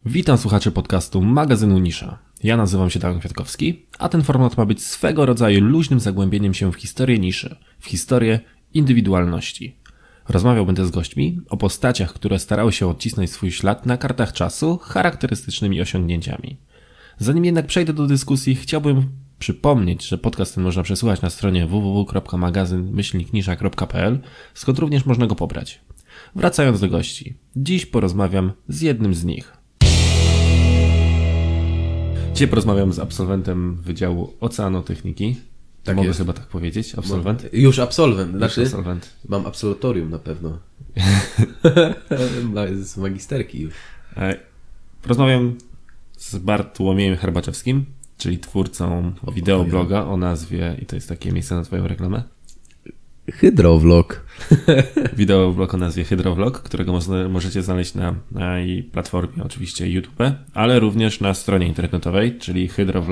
Witam słuchaczy podcastu magazynu Nisza. Ja nazywam się Damian Kwiatkowski, a ten format ma być swego rodzaju luźnym zagłębieniem się w historię niszy, w historię indywidualności. Rozmawiał będę z gośćmi o postaciach, które starały się odcisnąć swój ślad na kartach czasu charakterystycznymi osiągnięciami. Zanim jednak przejdę do dyskusji, chciałbym przypomnieć, że podcast ten można przesłuchać na stronie www.magazyn-nisza.pl, skąd również można go pobrać. Wracając do gości, dziś porozmawiam z jednym z nich. Dzisiaj porozmawiam z absolwentem Wydziału Oceanotechniki. Tak mogę chyba tak powiedzieć? Absolwent? Już absolwent. Znaczy, absolwent. Mam absolutorium na pewno. Z magisterki już. Porozmawiam z Bartłomiejem Herbaczewskim, czyli twórcą wideobloga o nazwie, i to jest takie miejsce na twoją reklamę? Hydrovlog. Wideoblog o nazwie Hydrovlog, którego możecie znaleźć na jej platformie oczywiście YouTube, ale również na stronie internetowej, czyli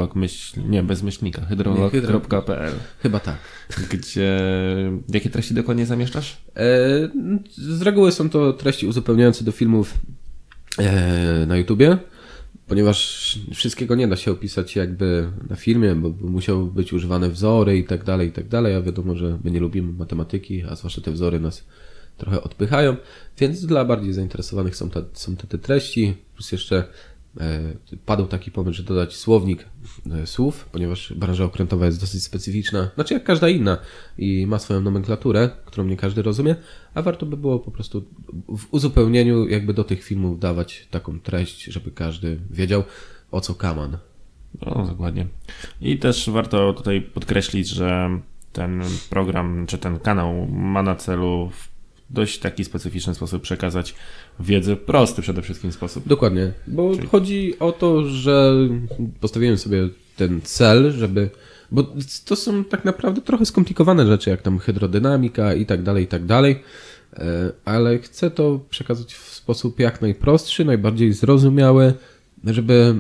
hydrovlog.pl. Chyba tak. Gdzie... Jakie treści dokładnie zamieszczasz? Z reguły są to treści uzupełniające do filmów na YouTubie, ponieważ wszystkiego nie da się opisać jakby na filmie, bo musiały być używane wzory i tak dalej, a wiadomo, że my nie lubimy matematyki, a zwłaszcza te wzory nas trochę odpychają, więc dla bardziej zainteresowanych są te treści, plus jeszcze padł taki pomysł, że dodać słownik słów, ponieważ branża okrętowa jest dosyć specyficzna, znaczy jak każda inna i ma swoją nomenklaturę, którą nie każdy rozumie, a warto by było po prostu w uzupełnieniu jakby do tych filmów dawać taką treść, żeby każdy wiedział, o co kaman. No, dokładnie. I też warto tutaj podkreślić, że ten program, czy ten kanał ma na celu w dość taki specyficzny sposób przekazać wiedzę, prosty przede wszystkim sposób. Dokładnie, bo chodzi o to, że postawiłem sobie ten cel, bo to są tak naprawdę trochę skomplikowane rzeczy, jak tam hydrodynamika i tak dalej, ale chcę to przekazać w sposób jak najprostszy, najbardziej zrozumiały, żeby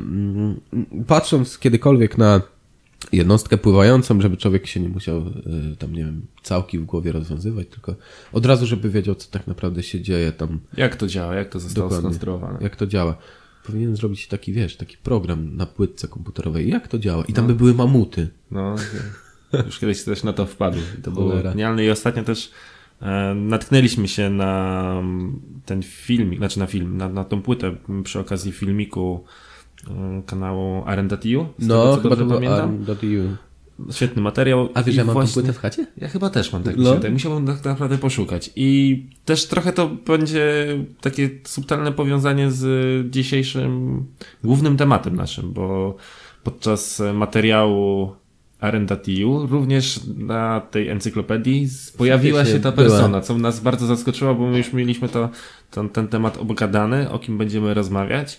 patrząc kiedykolwiek na jednostkę pływającą, żeby człowiek się nie musiał tam, nie wiem, całki w głowie rozwiązywać, tylko od razu, żeby wiedział, co tak naprawdę się dzieje tam. Jak to działa, jak to zostało skonstruowane. Jak to działa. Powinien zrobić taki, taki program na płytce komputerowej. Jak to działa? I tam by były mamuty. No, już kiedyś też na to wpadł. To było genialne i ostatnio też natknęliśmy się na ten filmik, znaczy na tą płytę przy okazji filmiku kanału R&DTU. No, chyba to pamiętam. Świetny materiał. A wiesz, ja mam tą płytę w chacie? Ja chyba też mam tak. Musiałbym tak naprawdę poszukać. I też trochę to będzie takie subtelne powiązanie z dzisiejszym głównym tematem naszym, bo podczas materiału R&DTU również na tej encyklopedii pojawiła się ta persona, co nas bardzo zaskoczyło, bo my już mieliśmy ten temat obgadany, o kim będziemy rozmawiać.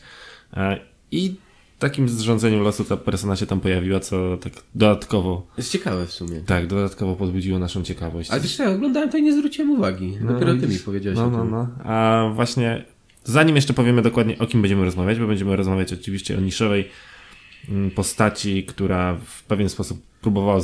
I takim zrządzeniu losu ta persona się tam pojawiła, co tak dodatkowo... Jest ciekawe w sumie. Tak, dodatkowo podbudziło naszą ciekawość. Ale wiesz, ja oglądałem to i nie zwróciłem uwagi. Dopiero ty mi powiedziałeś o tym. A właśnie, zanim jeszcze powiemy dokładnie, o kim będziemy rozmawiać, bo będziemy rozmawiać oczywiście o niszowej postaci, która w pewien sposób próbowała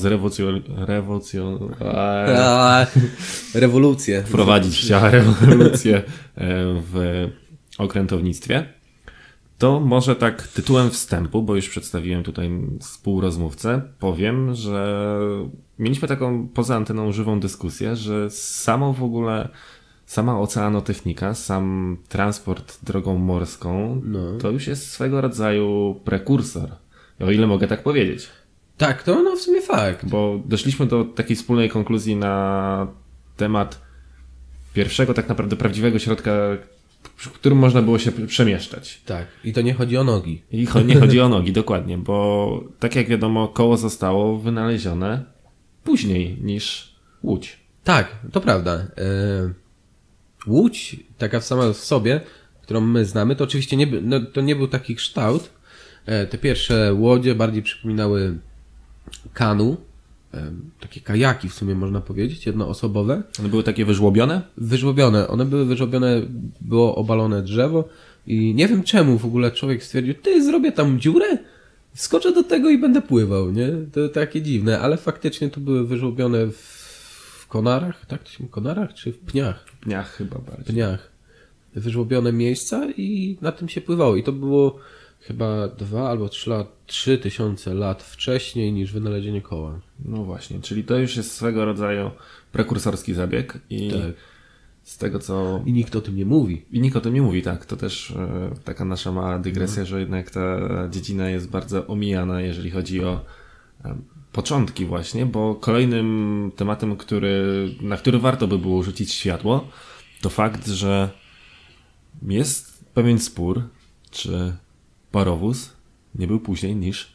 rewolucję. Wprowadzić rewolucję w okrętownictwie. To może tak tytułem wstępu, bo już przedstawiłem tutaj współrozmówcę, powiem, że mieliśmy taką poza anteną żywą dyskusję, że sama oceanotechnika, sam transport drogą morską, to już jest swego rodzaju prekursor, o ile mogę tak powiedzieć. Tak, to w sumie fakt. Bo doszliśmy do takiej wspólnej konkluzji na temat pierwszego tak naprawdę prawdziwego środka, w którym można było się przemieszczać. Tak, i to nie chodzi o nogi. I nie chodzi o nogi, dokładnie, bo tak jak wiadomo, koło zostało wynalezione później niż łódź. Tak, to prawda. Łódź, taka sama w sobie, którą my znamy, to oczywiście to nie był taki kształt. Te pierwsze łodzie bardziej przypominały kanu, takie kajaki w sumie można powiedzieć, jednoosobowe. One były takie wyżłobione? Wyżłobione. One były wyżłobione, było obalone drzewo i nie wiem czemu w ogóle człowiek stwierdził, zrobię tam dziurę, wskoczę do tego i będę pływał, nie? To takie dziwne, ale faktycznie to były wyżłobione w konarach, tak to się mówi, konarach czy w pniach? Pniach chyba bardziej. Pniach. wyżłobione miejsca i na tym się pływało. I to było chyba 2 albo 3 tysiące lat wcześniej niż wynalezienie koła. No właśnie, czyli to już jest swego rodzaju prekursorski zabieg i Tak. z tego co... I nikt o tym nie mówi. I nikt o tym nie mówi, tak. To też taka nasza mała dygresja, że jednak ta dziedzina jest bardzo omijana, jeżeli chodzi o początki właśnie, bo kolejnym tematem, na który warto by było rzucić światło, to fakt, że jest pewien spór, czy parowóz nie był później niż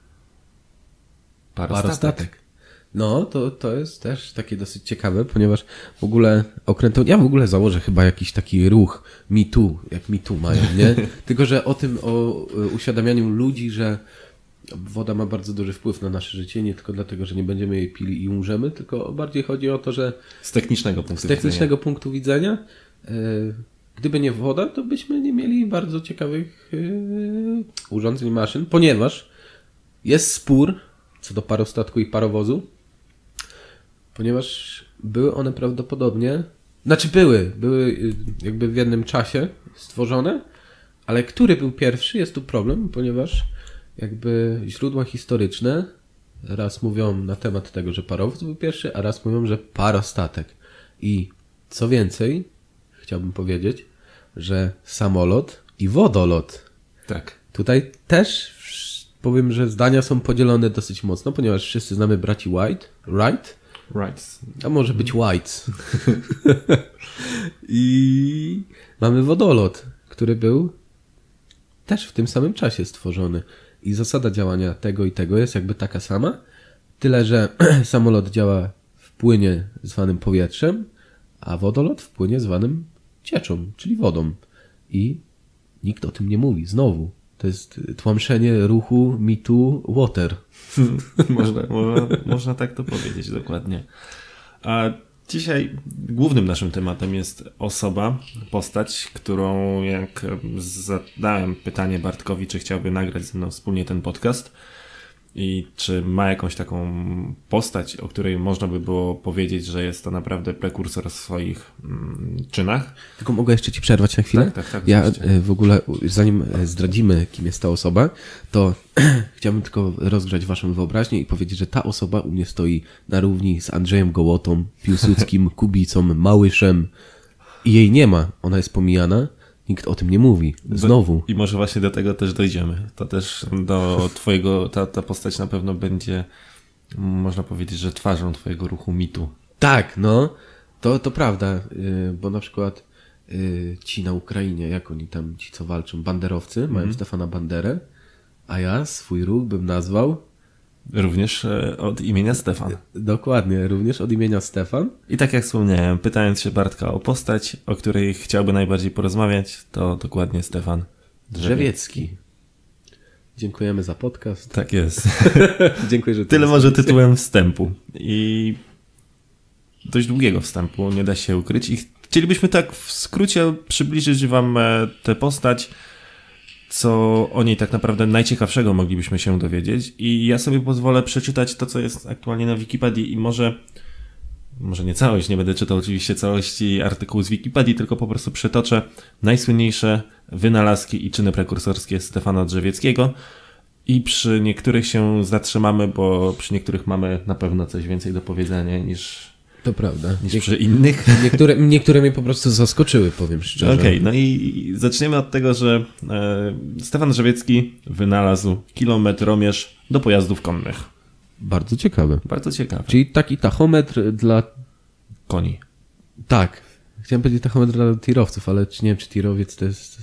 parostatek. No, to jest też takie dosyć ciekawe, ponieważ w ogóle ja w ogóle założę chyba jakiś taki ruch Me Too, jak Me Too mają, nie? Tylko, że o uświadamianiu ludzi, że woda ma bardzo duży wpływ na nasze życie, nie tylko dlatego, że nie będziemy jej pili i umrzemy, tylko bardziej chodzi o to, że z technicznego punktu widzenia, gdyby nie woda, to byśmy nie mieli bardzo ciekawych urządzeń, maszyn, ponieważ jest spór co do parostatku i parowozu, ponieważ były one prawdopodobnie, były jakby w jednym czasie stworzone, ale który był pierwszy, jest tu problem, ponieważ jakby źródła historyczne raz mówią na temat tego, że parowóz był pierwszy, a raz mówią, że parostatek. I co więcej, chciałbym powiedzieć, że samolot i wodolot. Tak. Tutaj też powiem, że zdania są podzielone dosyć mocno, ponieważ wszyscy znamy braci Wright. A może być Whites. I mamy wodolot, który był też w tym samym czasie stworzony. I zasada działania tego i tego jest jakby taka sama, tyle że samolot działa w płynie zwanym powietrzem, a wodolot w płynie zwanym cieczą, czyli wodą. I nikt o tym nie mówi. Znowu. To jest tłamszenie ruchu Me Too Water. Można tak to powiedzieć dokładnie. A dzisiaj głównym naszym tematem jest postać, którą jak zadałem pytanie Bartkowi, czy chciałby nagrać ze mną wspólnie ten podcast i czy ma jakąś taką postać, o której można by było powiedzieć, że jest to naprawdę prekursor w swoich czynach. Tylko mogę jeszcze ci przerwać na chwilę? Tak. Ja w ogóle, zanim zdradzimy, kim jest ta osoba, to chciałbym tylko rozgrzać waszą wyobraźnię i powiedzieć, że ta osoba u mnie stoi na równi z Andrzejem Gołotą, Piłsudskim, Kubicą, Małyszem i jej nie ma. Ona jest pomijana. Nikt o tym nie mówi. Znowu. I może właśnie do tego też dojdziemy. To też ta postać na pewno będzie, można powiedzieć, że twarzą twojego ruchu mitu. Tak, no. To prawda, bo na przykład ci na Ukrainie, jak oni tam, ci co walczą, banderowcy, mają Stefana Banderę, a ja swój ruch bym nazwał... Również od imienia Stefan. Dokładnie, również od imienia Stefan. I tak jak wspomniałem, pytając się Bartka o postać, o której chciałby najbardziej porozmawiać, to dokładnie Stefan Drzewiecki. Dziękujemy za podcast. Tak jest. Dziękuję, że tyle może tytułem wstępu. I dość długiego wstępu, nie da się ukryć. I chcielibyśmy tak w skrócie przybliżyć wam tę postać, co o niej tak naprawdę najciekawszego moglibyśmy się dowiedzieć. I ja sobie pozwolę przeczytać to, co jest aktualnie na Wikipedii i może nie całość, nie będę czytał oczywiście całości artykułu z Wikipedii, tylko po prostu przytoczę najsłynniejsze wynalazki i czyny prekursorskie Stefana Drzewieckiego i przy niektórych się zatrzymamy, bo przy niektórych mamy na pewno coś więcej do powiedzenia niż... To prawda. Niż przy innych. Niektóre mnie po prostu zaskoczyły, powiem szczerze. Okej, no i zaczniemy od tego, że Stefan Drzewiecki wynalazł kilometromierz do pojazdów konnych. Bardzo ciekawe. Bardzo ciekawe. Czyli taki tachometr dla... Koni. Tak. Chciałem powiedzieć tachometr dla tirowców, ale nie wiem, czy tirowiec to jest...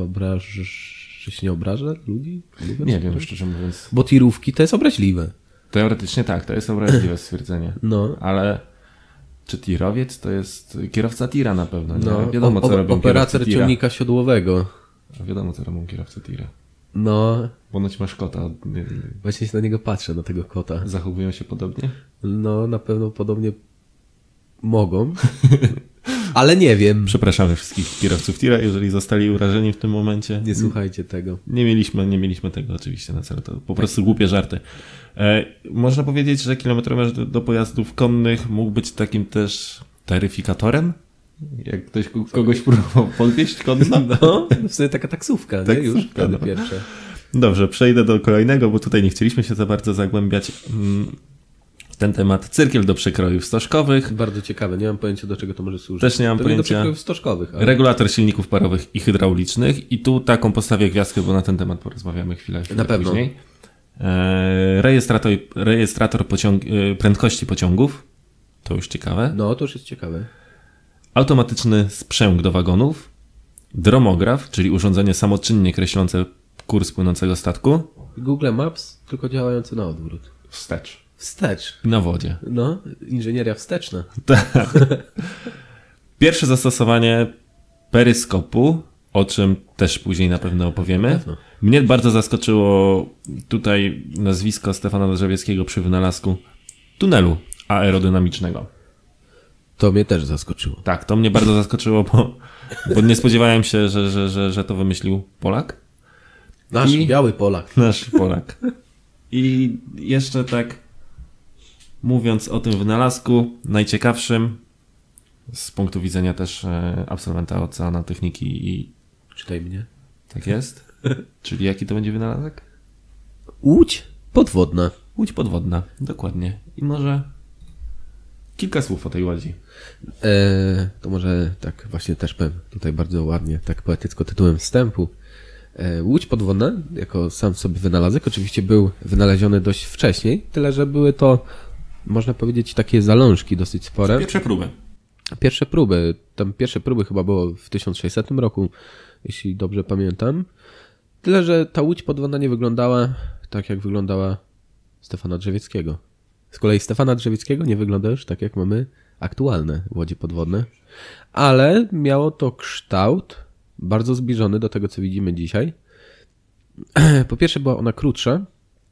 Czy się nie obraża ludzi? Nie wiem, szczerze mówiąc. Bo tirówki to jest obraźliwe. Teoretycznie tak, to jest obraźliwe stwierdzenie. No. Ale... Czy tirowiec to jest kierowca tira na pewno, nie? No, wiadomo, co robią operator ciągnika siodłowego. A wiadomo, co robią kierowcy tira. No. Ponoć masz kota. Właśnie się na niego patrzę, na tego kota. Zachowują się podobnie? No, na pewno podobnie mogą. Ale nie wiem. Przepraszamy wszystkich kierowców tira, jeżeli zostali urażeni w tym momencie. Nie słuchajcie tego. Nie mieliśmy tego oczywiście na celu. To po prostu głupie żarty. Można powiedzieć, że kilometromierz do pojazdów konnych mógł być takim też taryfikatorem Jak ktoś kogoś próbował podwieźć konno? No, w sumie taka taksówka, nie? Już wtedy pierwsze. Dobrze, przejdę do kolejnego, bo tutaj nie chcieliśmy się za bardzo zagłębiać w ten temat. Cyrkiel do przekrojów stożkowych. Bardzo ciekawe, nie mam pojęcia, do czego to może służyć. Też nie mam pojęcia. Do przekrojów stożkowych. Ale... Regulator silników parowych i hydraulicznych. I tu taką postawię gwiazdkę, bo na ten temat porozmawiamy chwilę na pewno. Później. Rejestrator prędkości pociągów. To już ciekawe. No, to już jest ciekawe. Automatyczny sprzęg do wagonów. Dromograf, czyli urządzenie samoczynnie kreślące kurs płynącego statku. Google Maps, tylko działający na odwrót. Wstecz. Wstecz. I na wodzie. No, inżynieria wsteczna. Tak. Pierwsze zastosowanie peryskopu, o czym też później na pewno opowiemy. Na pewno. Mnie bardzo zaskoczyło tutaj nazwisko Stefana Drzewieckiego przy wynalazku tunelu aerodynamicznego. To mnie też zaskoczyło. Tak, to mnie bardzo zaskoczyło, bo nie spodziewałem się, że to wymyślił Polak. Nasz biały Polak. Nasz Polak. I jeszcze tak mówiąc o tym wynalazku, najciekawszym z punktu widzenia też absolwenta oceanotechniki i... Czytaj mnie. Tak jest? Czyli jaki to będzie wynalazek? Łódź podwodna. Łódź podwodna, dokładnie. I może kilka słów o tej łodzi. To może tak właśnie też powiem tutaj bardzo ładnie, tak poetycko tytułem wstępu. Łódź podwodna, jako sam sobie wynalazek, oczywiście był wynaleziony dość wcześniej, tyle że były to, można powiedzieć, takie zalążki dosyć spore. Pierwsze próby. Pierwsze próby chyba było w 1600 roku, jeśli dobrze pamiętam. Tyle, że ta łódź podwodna nie wyglądała tak, jak wyglądała Stefana Drzewieckiego. Z kolei Stefana Drzewieckiego nie wygląda już tak, jak mamy aktualne łodzie podwodne, ale miało to kształt bardzo zbliżony do tego, co widzimy dzisiaj. Po pierwsze była ona krótsza,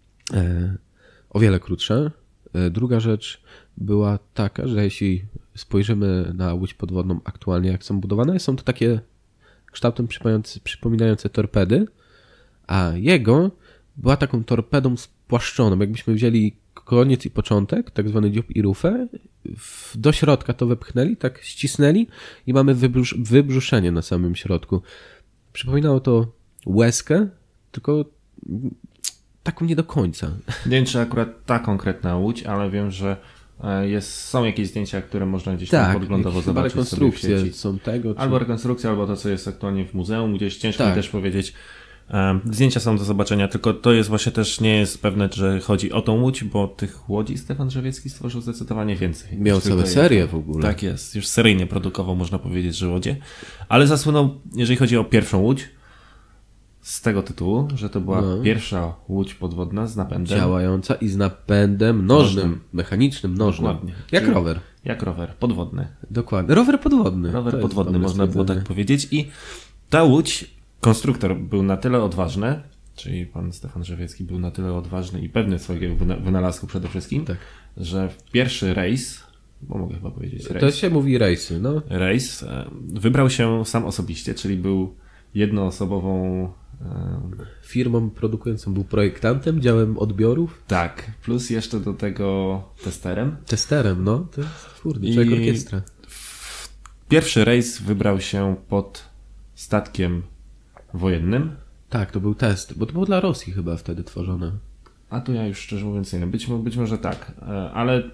o wiele krótsza. Druga rzecz była taka, że jeśli spojrzymy na łódź podwodną aktualnie, jak są budowane, są to takie kształtem przypominające torpedy, a jego była taką torpedą spłaszczoną. Jakbyśmy wzięli koniec i początek, tak zwany dziób i rufę, do środka to wepchnęli, tak ścisnęli i mamy wybrzuszenie na samym środku. Przypominało to łezkę, tylko taką nie do końca. Nie wiem, czy akurat ta konkretna łódź, ale wiem, że są jakieś zdjęcia, które można gdzieś tam podglądowo zobaczyć. Rekonstrukcje sobie są tego. Albo rekonstrukcja, albo to, co jest aktualnie w muzeum, gdzieś ciężko mi też powiedzieć. Zdjęcia są do zobaczenia, tylko to jest właśnie też nie jest pewne, że chodzi o tą łódź, bo tych łodzi Stefan Drzewiecki stworzył zdecydowanie więcej. Miał całe serie w ogóle. Tak jest, już seryjnie produkował, można powiedzieć, że łodzie. Ale zasłynął, jeżeli chodzi o pierwszą łódź, z tego tytułu, że to była pierwsza łódź podwodna z napędem. Działająca i z napędem nożnym, mechanicznym nożnym. Dokładnie. Jak rower. Jak rower, podwodny. Dokładnie. Rower podwodny. Rower podwodny, można było tak powiedzieć. I ta łódź, konstruktor był na tyle odważny, czyli pan Stefan Drzewiecki był na tyle odważny i pewny swojego wynalazku przede wszystkim, że w pierwszy rejs, bo mogę chyba powiedzieć rejs. To się mówi rejsy, no. Rejs wybrał się sam osobiście, czyli był jednoosobową firmą produkującą, był projektantem, działem odbiorów. Tak, plus jeszcze do tego testerem. Testerem, no. To jest człowiek orkiestra. Pierwszy rejs wybrał się pod statkiem wojennym. Tak, to był test, bo to było dla Rosji chyba wtedy tworzone. A to ja już szczerze mówiąc nie wiem, być może tak, ale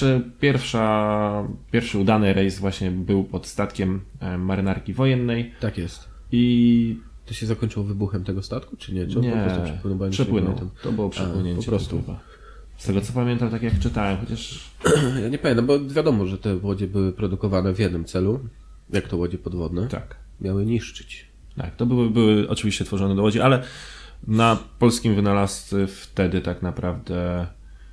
pierwszy udany rejs właśnie był pod statkiem marynarki wojennej. Tak jest. I to się zakończyło wybuchem tego statku, czy nie? Czy nie, po prostu przepłynął? Przepłynął. To było przepłynięcie. Po prostu. Chyba. Z tego co pamiętam, tak jak czytałem, chociaż... Ja nie pamiętam, bo wiadomo, że te łodzie były produkowane w jednym celu, jak to łodzie podwodne. Tak. Miały niszczyć. Tak, to były oczywiście tworzone do łodzi, ale na polskim wynalazcy wtedy tak naprawdę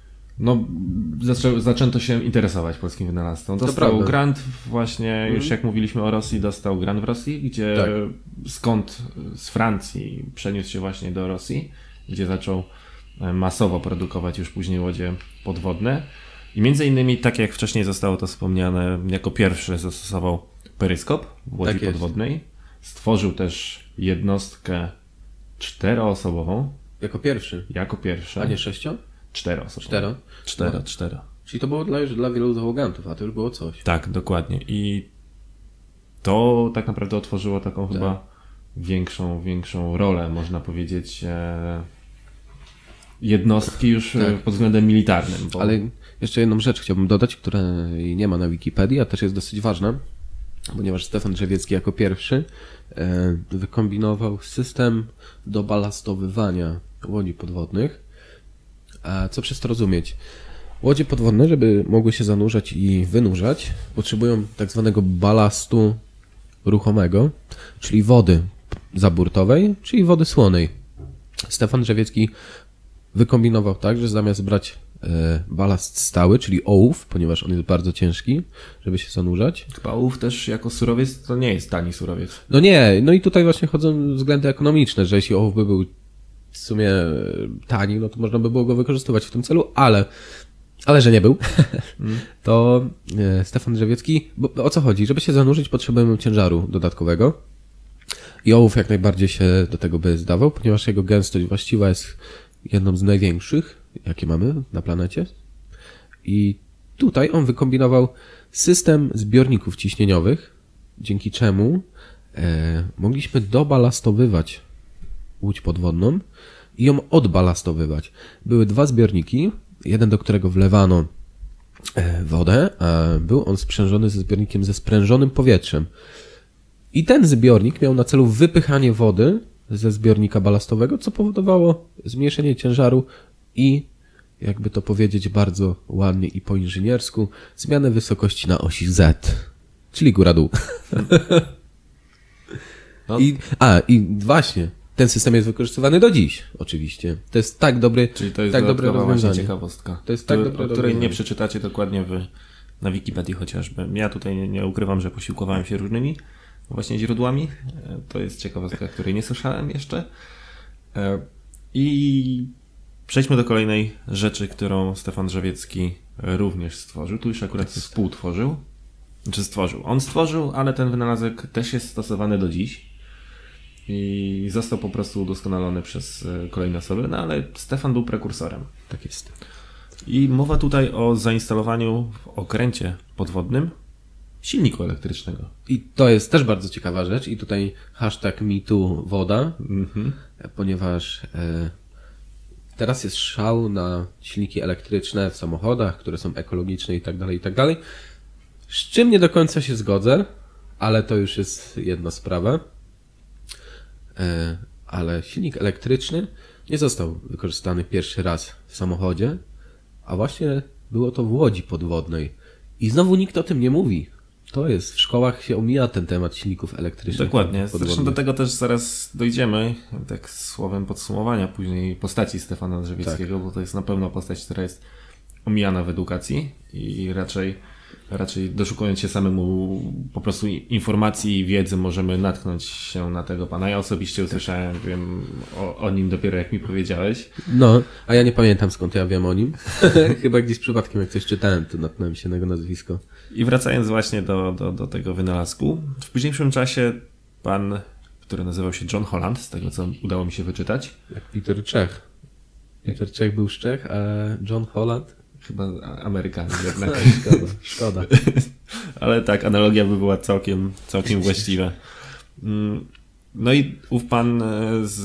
zaczęto się interesować polskim wynalazcą. Dostał grant właśnie, już jak mówiliśmy o Rosji, dostał grant w Rosji, gdzie skąd z Francji przeniósł się właśnie do Rosji, gdzie zaczął masowo produkować już później łodzie podwodne. I między innymi, tak jak wcześniej zostało to wspomniane, jako pierwszy zastosował peryskop w łodzi podwodnej. Stworzył też jednostkę 4-osobową. Jako pierwszy? Jako pierwszy. A nie 6? 4-osobową. 4. Czyli to było już dla wielu załogantów, a to już było coś. Tak, dokładnie. I to tak naprawdę otworzyło taką chyba większą rolę, można powiedzieć, jednostki już pod względem militarnym. Bo... Ale jeszcze jedną rzecz chciałbym dodać, której nie ma na Wikipedii, a też jest dosyć ważna, ponieważ Stefan Drzewiecki jako pierwszy wykombinował system do balastowywania łodzi podwodnych. A co przez to rozumieć? Łodzie podwodne, żeby mogły się zanurzać i wynurzać, potrzebują tak zwanego balastu ruchomego, czyli wody zaburtowej, czyli wody słonej. Stefan Drzewiecki wykombinował tak, że zamiast brać balast stały, czyli ołów, ponieważ on jest bardzo ciężki, żeby się zanurzać. Chyba ołów też jako surowiec to nie jest tani surowiec. No nie, no i tutaj właśnie chodzą względy ekonomiczne, że jeśli ołów by był w sumie tani, no to można by było go wykorzystywać w tym celu, ale że nie był, to Stefan Drzewiecki, bo o co chodzi? Żeby się zanurzyć, potrzebujemy ciężaru dodatkowego i ołów jak najbardziej się do tego by zdawał, ponieważ jego gęstość właściwa jest jedną z największych, jakie mamy na planecie. I tutaj on wykombinował system zbiorników ciśnieniowych, dzięki czemu mogliśmy dobalastowywać łódź podwodną i ją odbalastowywać. Były dwa zbiorniki, jeden do którego wlewano wodę, a był on sprzężony ze zbiornikiem ze sprężonym powietrzem. I ten zbiornik miał na celu wypychanie wody ze zbiornika balastowego, co powodowało zmniejszenie ciężaru i, jakby to powiedzieć bardzo ładnie i po inżyniersku, zmianę wysokości na osi Z, czyli góra-dół. No. I właśnie, ten system jest wykorzystywany do dziś, oczywiście. To jest tak dobry, czyli to jest tak dobre rozwiązanie. Ciekawostka, to jest tak dobre o której nie przeczytacie dokładnie na Wikipedii chociażby. Ja tutaj nie ukrywam, że posiłkowałem się różnymi właśnie źródłami. To jest ciekawostka, której nie słyszałem jeszcze. I przejdźmy do kolejnej rzeczy, którą Stefan Drzewiecki również stworzył. Tu już akurat współtworzył. Czy stworzył? On stworzył, ale ten wynalazek też jest stosowany do dziś. I został po prostu udoskonalony przez kolejne osoby, no ale Stefan był prekursorem. Tak jest. I mowa tutaj o zainstalowaniu w okręcie podwodnym silniku elektrycznego. I to jest też bardzo ciekawa rzecz i tutaj #MeTooWoda, ponieważ teraz jest szał na silniki elektryczne w samochodach, które są ekologiczne i tak dalej, i tak dalej. Z czym nie do końca się zgodzę, ale to już jest jedna sprawa. Ale silnik elektryczny nie został wykorzystany pierwszy raz w samochodzie, a właśnie było to w łodzi podwodnej. I znowu nikt o tym nie mówi. To jest, w szkołach się omija ten temat silników elektrycznych. Dokładnie, zresztą do tego też zaraz dojdziemy, tak słowem podsumowania później postaci Stefana Drzewieckiego, tak. Bo to jest na pewno postać, która jest omijana w edukacji i raczej doszukując się samemu po prostu informacji i wiedzy możemy natknąć się na tego pana. Ja osobiście usłyszałem, wiem o nim dopiero jak mi powiedziałeś. No, a ja nie pamiętam skąd ja wiem o nim. Chyba gdzieś przypadkiem jak coś czytałem, to natknąłem się na jego nazwisko. I wracając właśnie do tego wynalazku, w późniejszym czasie pan, który nazywał się John Holland, z tego co udało mi się wyczytać. Jak Peter Czech. Peter Czech był z Czech, a John Holland chyba Amerykanin jednak. Szkoda. Ale tak, analogia by była całkiem właściwa. No i ów pan z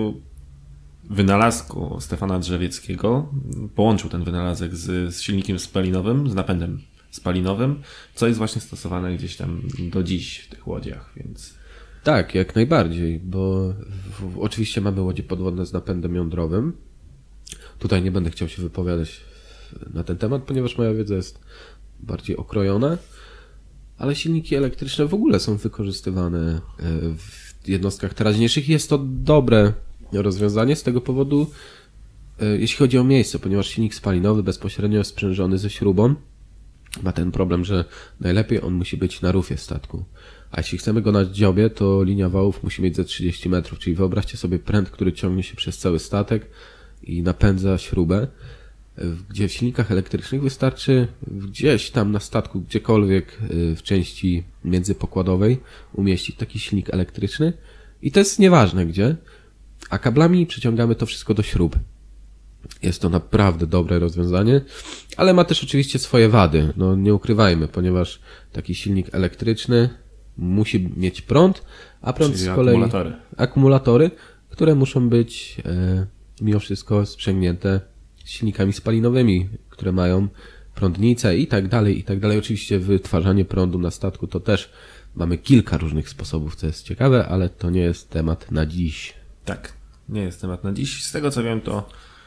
wynalazku Stefana Drzewieckiego połączył ten wynalazek z silnikiem spalinowym, z napędem spalinowym, co jest właśnie stosowane gdzieś tam do dziś w tych łodziach, więc... Tak, jak najbardziej, bo oczywiście mamy łodzie podwodne z napędem jądrowym. Tutaj nie będę chciał się wypowiadać na ten temat, ponieważ moja wiedza jest bardziej okrojona, ale silniki elektryczne w ogóle są wykorzystywane w jednostkach teraźniejszych i jest to dobre rozwiązanie z tego powodu, jeśli chodzi o miejsce, ponieważ silnik spalinowy bezpośrednio sprzężony ze śrubą ma ten problem, że najlepiej on musi być na rufie statku. A jeśli chcemy go na dziobie, to linia wałów musi mieć ze 30 metrów, czyli wyobraźcie sobie pręt, który ciągnie się przez cały statek i napędza śrubę, gdzie w silnikach elektrycznych wystarczy gdzieś tam na statku, gdziekolwiek w części międzypokładowej umieścić taki silnik elektryczny i to jest nieważne gdzie, a kablami przyciągamy to wszystko do śrub. Jest to naprawdę dobre rozwiązanie, ale ma też oczywiście swoje wady, no nie ukrywajmy, ponieważ taki silnik elektryczny musi mieć prąd, a prąd Czyli z kolei akumulatory, które muszą być mimo wszystko sprzęgnięte silnikami spalinowymi, które mają prądnice i tak dalej, i tak dalej. Oczywiście wytwarzanie prądu na statku to też mamy kilka różnych sposobów, co jest ciekawe, ale to nie jest temat na dziś. Tak, nie jest temat na dziś. Z tego co wiem, to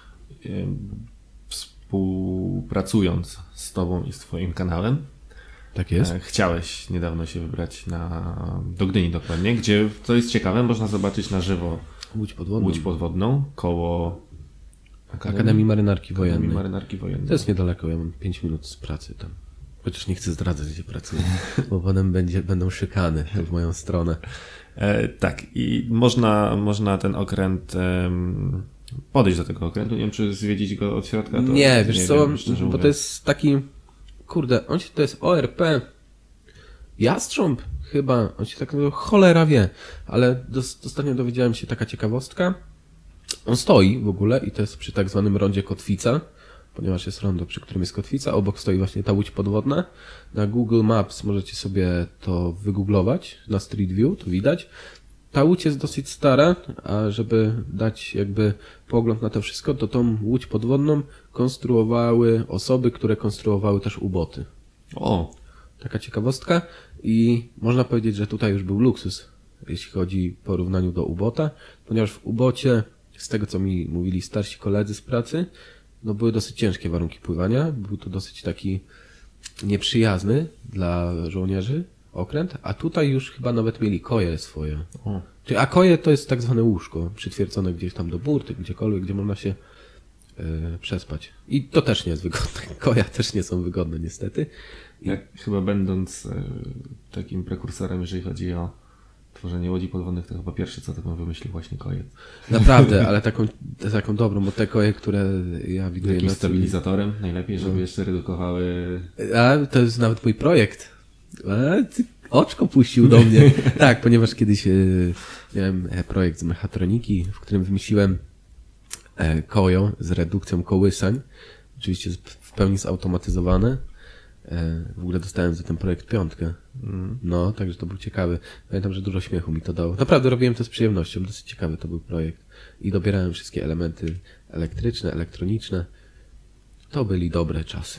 współpracując z tobą i z twoim kanałem, Tak jest. Chciałeś niedawno się wybrać do Gdyni dokładnie, gdzie, co jest ciekawe, można zobaczyć na żywo Łódź podwodną koło Akademii Marynarki Wojennej. Akademii Marynarki Wojennej. To jest niedaleko, ja mam 5 minut z pracy tam. Chociaż nie chcę zdradzać, gdzie pracuję, bo potem będą szykany w moją stronę. Tak, i można ten okręt podejść do tego okrętu. Nie wiem, czy zwiedzić go od środka. To nie, wiesz co, wiem, bo to jest taki, kurde, to jest ORP Jastrząb chyba, on się tak nazywa, cholera wie, ale ostatnio dowiedziałem się taka ciekawostka. On stoi w ogóle i to jest przy tak zwanym rondzie Kotwica, ponieważ jest rondo, przy którym jest kotwica, obok stoi właśnie ta łódź podwodna. Na Google Maps możecie sobie to wygooglować, na Street View to widać. Ta łódź jest dosyć stara, a żeby dać jakby pogląd na to wszystko, to tą łódź podwodną konstruowały osoby, które konstruowały też uboty. O! Taka ciekawostka i można powiedzieć, że tutaj już był luksus, jeśli chodzi w porównaniu do ubota, ponieważ w ubocie, z tego co mi mówili starsi koledzy z pracy, no były dosyć ciężkie warunki pływania, był to dosyć taki nieprzyjazny dla żołnierzy okręt, a tutaj już chyba nawet mieli koje swoje. O. A koje to jest tak zwane łóżko, przytwierdzone gdzieś tam do burty, gdziekolwiek, gdzie można się przespać. I to też nie jest wygodne. Koja też nie są wygodne niestety. Jak chyba będąc takim prekursorem, jeżeli chodzi o tworzenie łodzi podwodnych, to chyba pierwsze co taką wymyślił właśnie koje. Naprawdę, ale taką dobrą, bo te koje, które ja widuję... Jakimś stabilizatorem najlepiej, żeby jeszcze redukowały... A, to jest nawet mój projekt. Oczko puścił do mnie. Tak, ponieważ kiedyś miałem projekt z mechatroniki, w którym wymyśliłem koło z redukcją kołysań. Oczywiście w pełni zautomatyzowane. W ogóle dostałem za ten projekt 5. No, także to był ciekawy. Pamiętam, że dużo śmiechu mi to dało. Naprawdę robiłem to z przyjemnością. Dosyć ciekawy to był projekt. I dobierałem wszystkie elementy elektryczne, elektroniczne. To byli dobre czasy.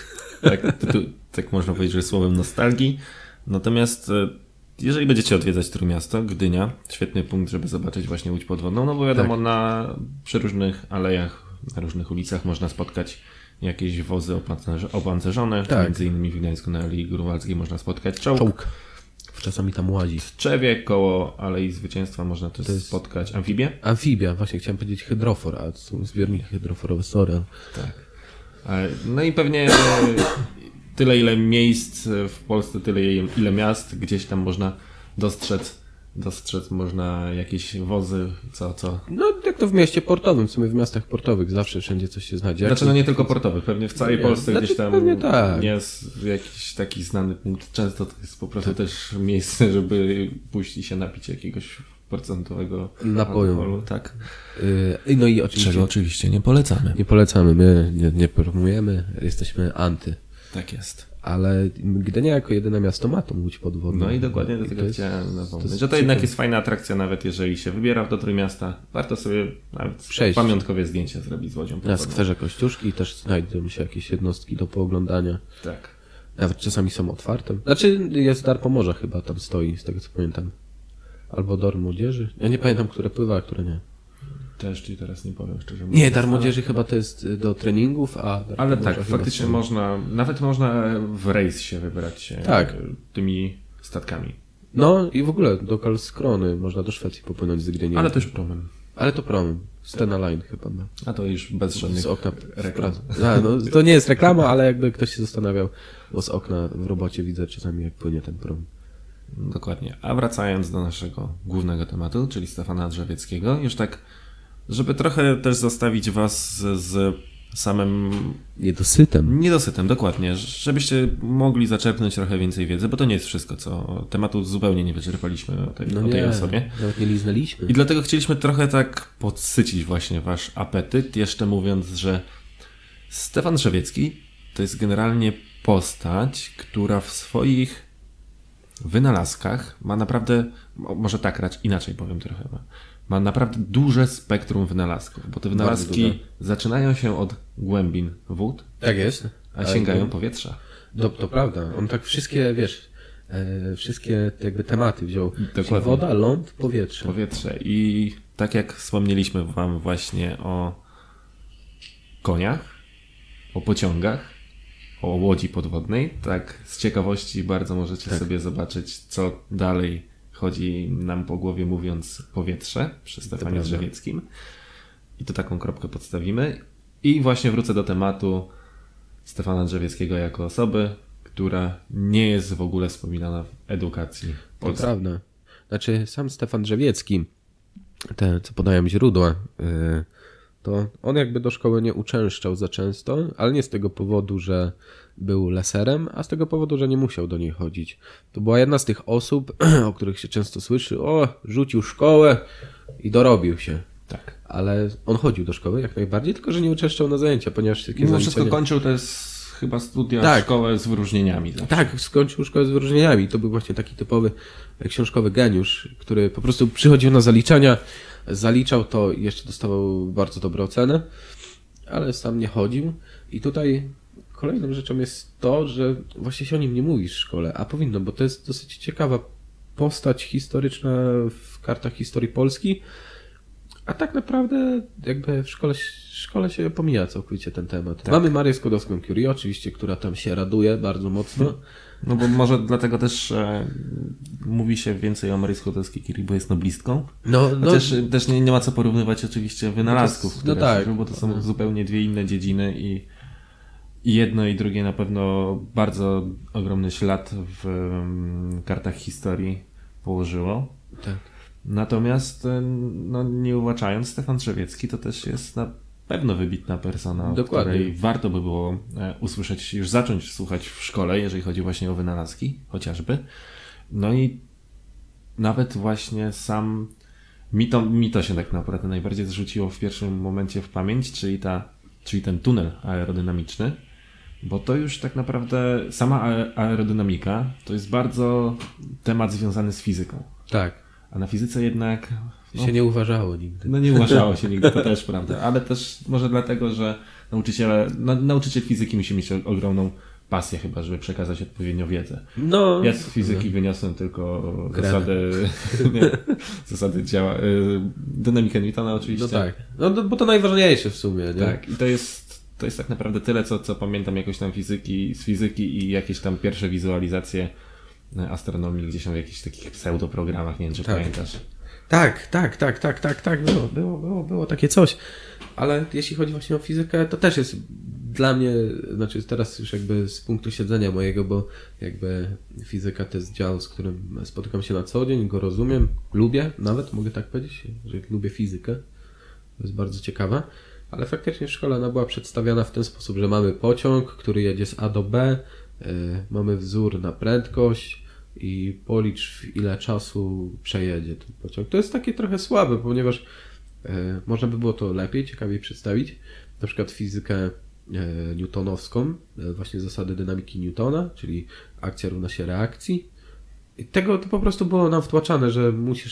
Tak można powiedzieć, że słowem nostalgii. Natomiast jeżeli będziecie odwiedzać Trójmiasto, Gdynia, świetny punkt, żeby zobaczyć właśnie łódź podwodną, no bo wiadomo, tak. Przy różnych alejach, na różnych ulicach można spotkać jakieś wozy opancerzone. Tak. Między innymi w Gdańsku na Alei Grunwaldzkiej można spotkać czołg. Czasami tam łazi. W Tczewie koło Alei Zwycięstwa można też spotkać amfibię. Amfibia, właśnie chciałem powiedzieć hydrofor, a to są zbiorniki hydroforowe, sorry. Tak. No i pewnie tyle ile miejsc w Polsce, tyle ile miast, gdzieś tam można dostrzec można jakieś wozy, co? No jak to w mieście portowym, w sumie w miastach portowych zawsze wszędzie coś się znajdzie. Znaczy no nie tylko portowych, pewnie w całej Polsce gdzieś tam tak. jest jakiś taki znany punkt. Często to jest po prostu też miejsce, żeby pójść i się napić jakiegoś procentowego napoju. Alkoholu, tak. No i oczywiście. Czego oczywiście nie polecamy. Nie polecamy, my nie promujemy, jesteśmy anty. Tak jest. Ale Gdynia jako jedyne miasto ma tą łódź podwodną. No i dokładnie do tego chciałem napomnieć, że to jednak jest fajna atrakcja, nawet jeżeli się wybiera do Trójmiasta. Warto sobie nawet pamiątkowe zdjęcia zrobić z łodzią podwodną. Na skwerze Kościuszki też znajdą się jakieś jednostki do pooglądania. Tak. Nawet czasami są otwarte. Znaczy jest Dar Pomorza chyba tam stoi, z tego co pamiętam. Albo Dar Młodzieży. Ja nie pamiętam, które pływa, a które nie. Też ci teraz nie powiem szczerze mówiąc. Nie, Dar Młodzieży chyba to jest do treningów, a Dar ale tak, faktycznie nawet można w rejs się wybrać tymi statkami. No i w ogóle do Karlskrony można do Szwecji popłynąć z Gdyni. Ale też promem. Ale to promem. Stena Line chyba ma. A to już bez żadnych z okna reklam. No, to nie jest reklama, ale jakby ktoś się zastanawiał, bo z okna w robocie widzę czasami jak płynie ten prom. Dokładnie. A wracając do naszego głównego tematu, czyli Stefana Drzewieckiego, już tak, żeby trochę też zostawić was z samym... Niedosytem, dokładnie. Żebyście mogli zaczerpnąć trochę więcej wiedzy, bo to nie jest wszystko, co tematu zupełnie nie wyczerpaliśmy o tej osobie. Nawet nie liznęliśmy. I dlatego chcieliśmy trochę tak podsycić właśnie wasz apetyt, jeszcze mówiąc, że Stefan Drzewiecki to jest generalnie postać, która w swoich wynalazkach ma naprawdę, może tak, raczej inaczej powiem trochę, ma naprawdę duże spektrum wynalazków, bo te wynalazki zaczynają się od głębin wód, Tak jest. a sięgają powietrza. To prawda. On tak wszystkie, wiesz, wszystkie jakby tematy wziął. Dokładnie. Woda, ląd, powietrze. Powietrze. I tak jak wspomnieliśmy wam właśnie o koniach, o pociągach, o łodzi podwodnej, tak z ciekawości bardzo możecie sobie zobaczyć, co dalej chodzi nam po głowie, mówiąc powietrze przy Stefanie Drzewieckim. I tu taką kropkę podstawimy. I właśnie wrócę do tematu Stefana Drzewieckiego jako osoby, która nie jest w ogóle wspominana w edukacji To polskiej. prawda. Znaczy sam Stefan Drzewiecki, te co podają źródła, to on jakby do szkoły nie uczęszczał za często, ale nie z tego powodu, że był leserem, a z tego powodu, że nie musiał do niej chodzić. To była jedna z tych osób, o których się często słyszy, rzucił szkołę i dorobił się. Tak. Ale on chodził do szkoły jak najbardziej, tylko że nie uczęszczał na zajęcia, ponieważ takie Mimo wszystko zaliczenia... kończył też chyba studia, Tak. szkołę z wyróżnieniami. Zawsze. Tak, skończył szkołę z wyróżnieniami. To był właśnie taki typowy książkowy geniusz, który po prostu przychodził na zaliczenia, zaliczał to i jeszcze dostawał bardzo dobrą ocenę, ale sam nie chodził. I tutaj kolejną rzeczą jest to, że właśnie się o nim nie mówi w szkole, a powinno, bo to jest dosyć ciekawa postać historyczna w kartach historii Polski, a tak naprawdę jakby w szkole się pomija całkowicie ten temat. Tak. Mamy Marię Skłodowską-Curie oczywiście, która tam się raduje bardzo mocno. No bo może dlatego też mówi się więcej o Maryi Skłodowskiej-Curie, bo jest noblistką. Chociaż też nie ma co porównywać oczywiście wynalazków, które tak. bo to są zupełnie dwie inne dziedziny i jedno i drugie na pewno bardzo ogromny ślad w kartach historii położyło. Tak. Natomiast no, nie uwaczając, Stefan Drzewiecki to też jest na pewno wybitna persona, Dokładnie. której warto by było usłyszeć, już zacząć słuchać w szkole, jeżeli chodzi właśnie o wynalazki chociażby. No i nawet właśnie sam mi to się tak naprawdę najbardziej zrzuciło w pierwszym momencie w pamięć, czyli ten tunel aerodynamiczny, bo to już tak naprawdę sama aerodynamika to jest bardzo temat związany z fizyką. Tak. A na fizyce jednak... Się nie uważało nigdy. No nie uważało się nigdy, to też prawda. Ale też może dlatego, że nauczyciel fizyki musi mieć ogromną pasję chyba, żeby przekazać odpowiednią wiedzę. No, Ja z fizyki wyniosłem tylko zasady dynamikę Newtona oczywiście. No tak. No bo to najważniejsze w sumie, nie? Tak. I to jest tak naprawdę tyle, co pamiętam jakoś tam z fizyki i jakieś tam pierwsze wizualizacje astronomii gdzieś tam w jakichś takich pseudoprogramach, nie wiem czy pamiętasz. Tak, było takie coś. Ale jeśli chodzi właśnie o fizykę, to też jest dla mnie, znaczy teraz już jakby z punktu siedzenia mojego, bo jakby fizyka to jest dział, z którym spotykam się na co dzień, go rozumiem, lubię, nawet mogę tak powiedzieć, że lubię fizykę. To jest bardzo ciekawe. Ale faktycznie w szkole ona była przedstawiana w ten sposób, że mamy pociąg, który jedzie z A do B, mamy wzór na prędkość i policz w ile czasu przejedzie ten pociąg. To jest takie trochę słabe, ponieważ można by było to lepiej, ciekawiej przedstawić. Na przykład fizykę newtonowską, właśnie zasady dynamiki Newtona, czyli akcja równa się reakcji. I tego to po prostu było nam wtłaczane, że musisz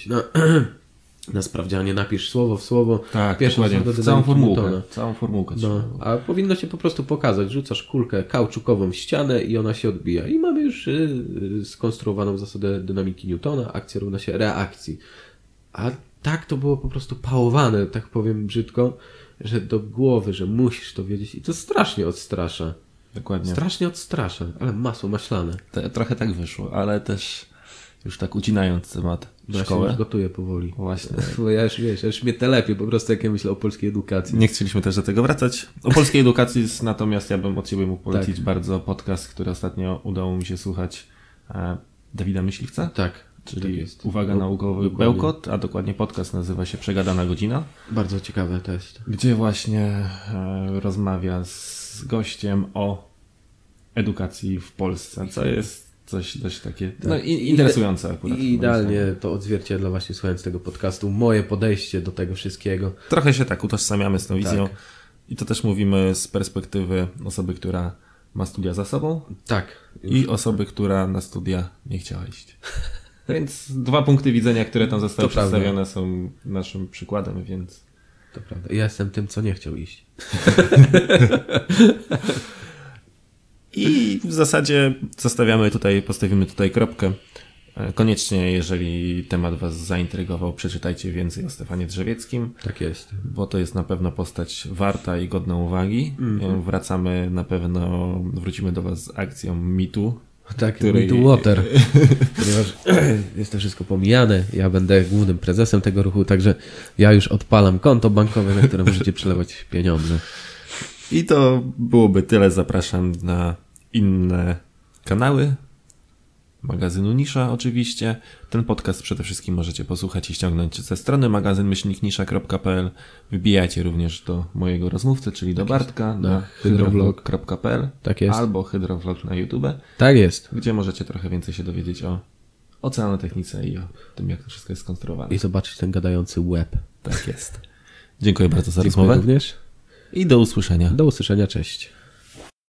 na sprawdzianie napisz słowo w słowo. Tak, pierwszą dokładnie. zasadę Całą dynamiki formułkę. Newtona. Całą formułkę. A powinno się po prostu pokazać. Rzucasz kulkę kauczukową w ścianę i ona się odbija. I mamy już skonstruowaną zasadę dynamiki Newtona. Akcja równa się reakcji. A tak to było po prostu pałowane, tak powiem brzydko, że do głowy, że musisz to wiedzieć. I to strasznie odstrasza. Dokładnie. Strasznie odstrasza, ale masło maślane. Trochę tak wyszło, ale też już tak ucinając temat szkoły. Ja się już gotuję powoli. Właśnie. Bo ja już mnie telepie po prostu, jak ja myślę o polskiej edukacji. Nie chcieliśmy też do tego wracać. O polskiej edukacji natomiast ja bym od Ciebie mógł polecić bardzo podcast, który ostatnio udało mi się słuchać, Dawida Myśliwca. Tak. Czyli tak jest. Uwaga naukowy Dokładnie. bełkot, a dokładnie podcast nazywa się Przegadana godzina. Bardzo ciekawe to jest. Gdzie właśnie rozmawia z gościem o edukacji w Polsce, co jest coś dość takie interesujące akurat. I idealnie to odzwierciedla właśnie słuchając tego podcastu moje podejście do tego wszystkiego. Trochę się tak utożsamiamy z tą wizją Tak. i to też mówimy z perspektywy osoby, która ma studia za sobą. Tak. I osoby, która na studia nie chciała iść. Więc 2 punkty widzenia, które tam zostały przedstawione, są naszym przykładem, więc... To prawda. Ja jestem tym, co nie chciał iść. I w zasadzie postawimy tutaj kropkę. Koniecznie, jeżeli temat Was zaintrygował, przeczytajcie więcej o Stefanie Drzewieckim. Tak jest. Bo to jest na pewno postać warta i godna uwagi. Wrócimy do Was z akcją MeToo. Tak, MeToo Water. Ponieważ jest to wszystko pomijane. Ja będę głównym prezesem tego ruchu, także ja już odpalam konto bankowe, na które możecie przelewać pieniądze. I to byłoby tyle. Zapraszam na inne kanały magazynu Nisza oczywiście. Ten podcast przede wszystkim możecie posłuchać i ściągnąć ze strony magazyn-nisza.pl. Wbijajcie również do mojego rozmówcy, czyli do Bartka na hydrovlog.pl tak jest. Albo hydrovlog na YouTube. Tak jest. Gdzie możecie trochę więcej się dowiedzieć o oceanotechnice i o tym, jak to wszystko jest skonstruowane. I zobaczyć ten gadający łeb. Tak jest. Dziękuję bardzo za rozmowę. Również. I do usłyszenia. Do usłyszenia, cześć.